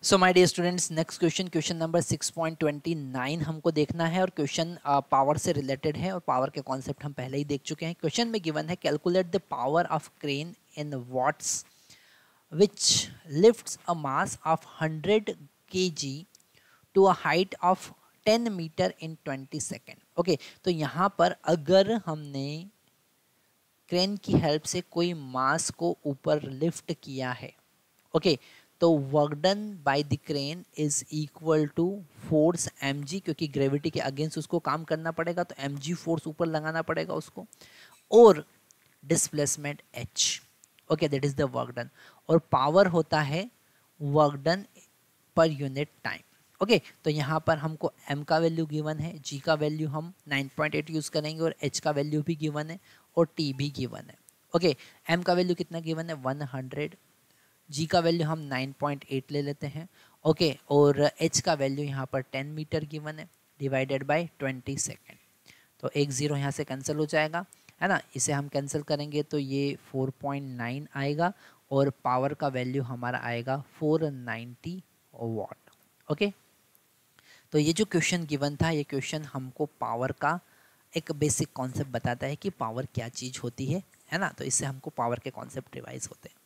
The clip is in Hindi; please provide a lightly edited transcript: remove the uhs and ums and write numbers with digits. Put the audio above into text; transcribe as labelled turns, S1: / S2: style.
S1: So my dear students, next question number 6.29 हमको देखना है और क्वेश्चन पावर से रिलेटेड है और पावर के कॉन्सेप्ट हम पहले ही देख चुके हैं। क्वेश्चन में गिवन है calculate the power of crane in watts which lifts a mass of 100 kg to a height of 10 metre in 20 second. Okay, तो यहाँ पर अगर हमने क्रेन की हेल्प से कोई मास को ऊपर लिफ्ट किया है, ओके, तो work done by the crane is equal to force mg, क्योंकि ग्रेविटी के अगेंस्ट उसको काम करना पड़ेगा तो mg फोर्स ऊपर लगाना पड़ेगा उसको, और displacement h। Okay, that is the work done. और पावर होता है work done per unit time. Okay, तो यहाँ पर हमको m का वैल्यू गिवन है, g का वैल्यू हम 9.8 यूज करेंगे और h का वैल्यू भी गिवन है और t भी गिवन है। ओके, m का वैल्यू कितना गिवन है 100, g का वैल्यू हम 9.8 ले लेते हैं। ओके, और h का वैल्यू यहाँ पर 10 मीटर गिवन है डिवाइडेड बाय 20 सेकेंड। तो एक जीरो यहाँ से कैंसिल हो जाएगा, है ना। इसे हम कैंसिल करेंगे तो ये 4.9 आएगा और पावर का वैल्यू हमारा आएगा 490 वाट। ओके, तो ये जो क्वेश्चन गिवन था, ये क्वेश्चन हमको पावर का एक बेसिक कॉन्सेप्ट बताता है कि पावर क्या चीज़ होती है ना। तो इससे हमको पावर के कॉन्सेप्ट रिवाइज होते हैं।